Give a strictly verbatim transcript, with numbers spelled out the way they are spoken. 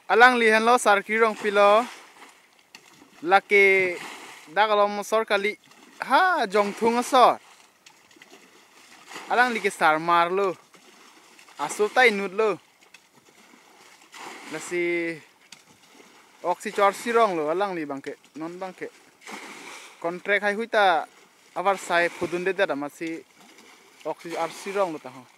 alang lihan lo sarki rong pilo laki dagalom sorkali ha jong thung asor alang like sar mar lo asu tai nut lo nasi oksi chor sirong lo alang li bangke non bangke kontrak hai huita abar sai phudun de da masi oksi ar sirong lo ta ho